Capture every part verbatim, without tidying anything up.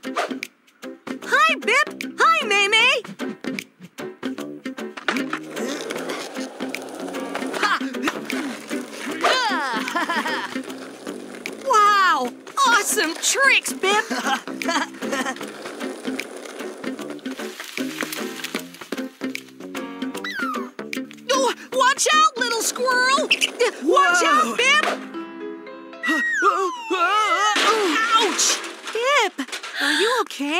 Hi, Bip! Hi, Maymay! Wow! Awesome tricks, Bip! Oh, watch out, little squirrel! Watch Whoa. out, Bip! Ouch! Bip, are you okay?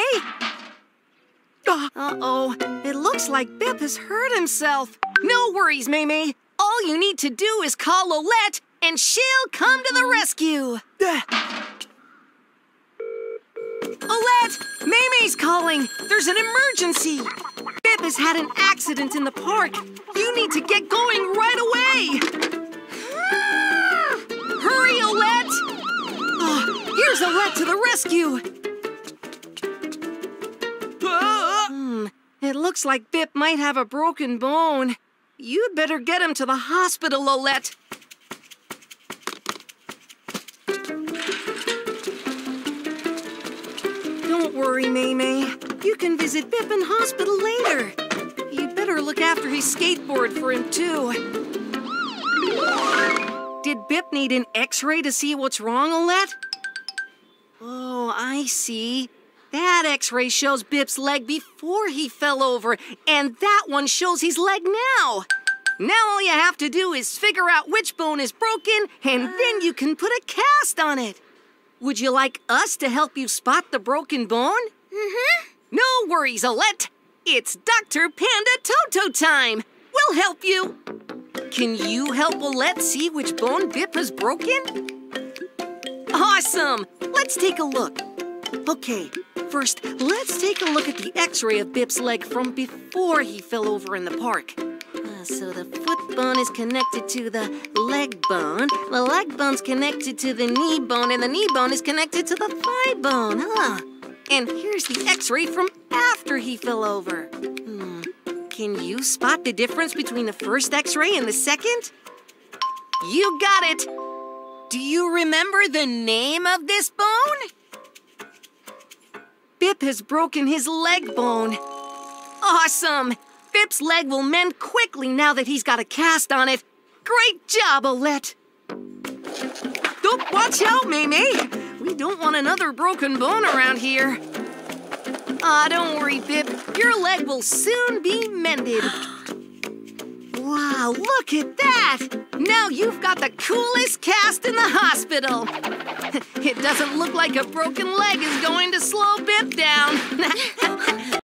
Uh-oh, it looks like Bip has hurt himself. No worries, Maymay. All you need to do is call Olette, and she'll come to the rescue. Olette, Maymay's calling. There's an emergency. Bip has had an accident in the park. You need to get going right away. Hurry, Olette! Oh, here's Olette to the rescue. Hmm, it looks like Bip might have a broken bone. You'd better get him to the hospital, Olette. Don't worry, Maymay. You can visit Bip in hospital later. You'd better look after his skateboard for him, too. Did Bip need an x-ray to see what's wrong, Olette? Oh, I see. That x-ray shows Bip's leg before he fell over, and that one shows his leg now. Now all you have to do is figure out which bone is broken, and then you can put a cast on it. Would you like us to help you spot the broken bone? Mm-hmm. No worries, Olette. It's Doctor Panda Toto time. We'll help you. Can you help Olette see which bone Bip has broken? Awesome! Let's take a look. Okay, first, let's take a look at the x-ray of Bip's leg from before he fell over in the park. Uh, so the foot bone is connected to the leg bone, the leg bone's connected to the knee bone, and the knee bone is connected to the thigh bone, huh? And here's the x-ray from after he fell over. Hmm. Can you spot the difference between the first x-ray and the second? You got it! Do you remember the name of this bone? Bip has broken his leg bone. Awesome! Bip's leg will mend quickly now that he's got a cast on it. Great job, Olette! Oh, watch out, Maymay! We don't want another broken bone around here. Ah, don't worry, Bip. Your leg will soon be mended. Wow, look at that! Now you've got the coolest cast in the hospital. It doesn't look like a broken leg is going to slow Bip down.